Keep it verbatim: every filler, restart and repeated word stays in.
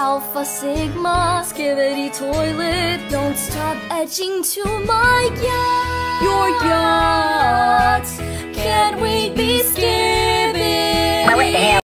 Alpha, Sigma, Skibidi Toilet, don't stop edging to my yacht. Your yacht, can't we be Skibidi?